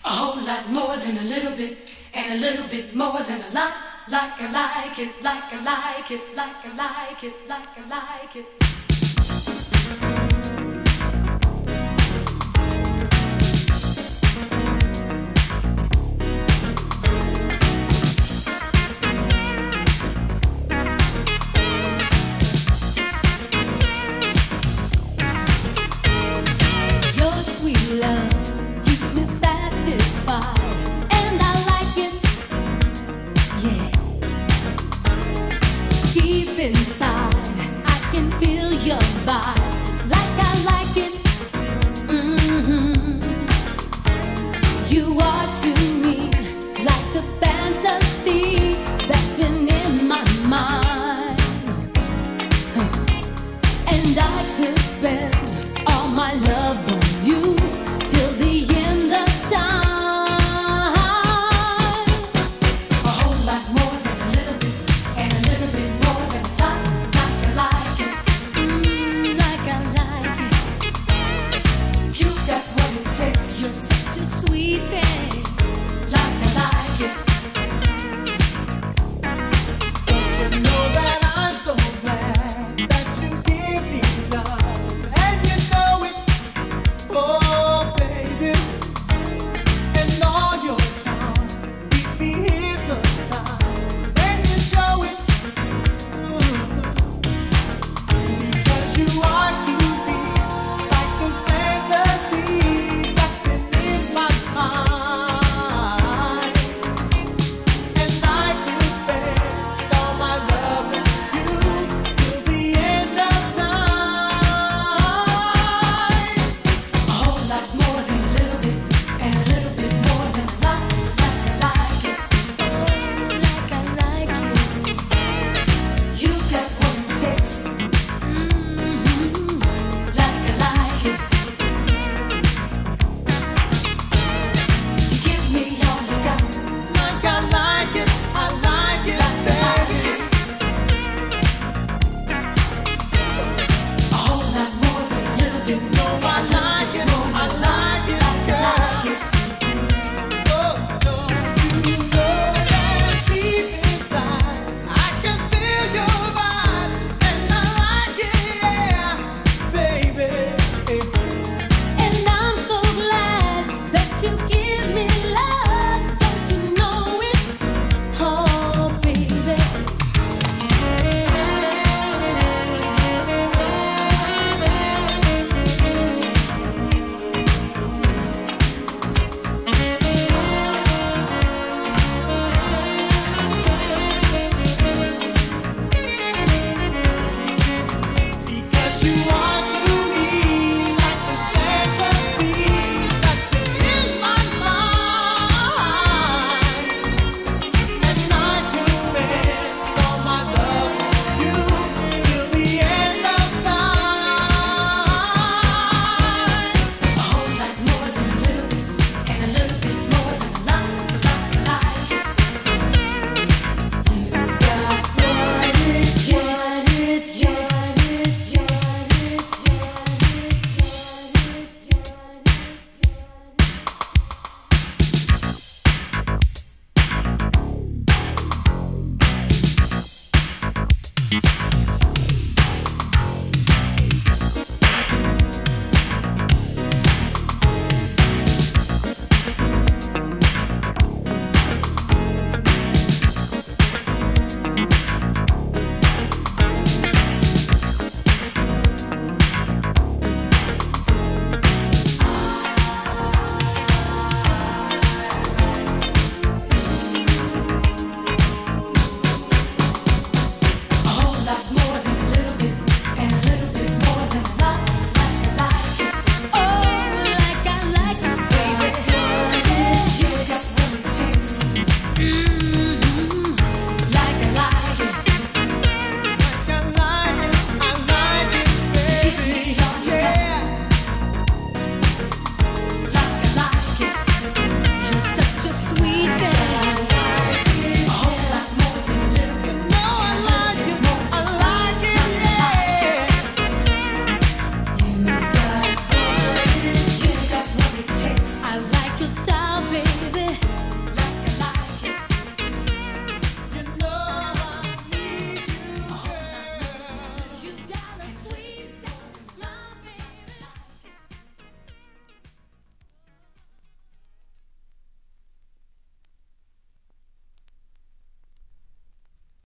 A whole lot more than a little bit, and a little bit more than a lot. Like I like it, like I like it, like I like it, like I like it. Your sweet love keeps me satisfied, and I like it, yeah. Deep inside, I can feel your vibes, like I like it. You are to me like the fantasy that's been in my mind, and I could spend all my love on you till the end of time. A whole lot more than a little bit, and a little bit more than a lot. Like I like it, Like I like it. you got what it takes. You're such a sweet thing.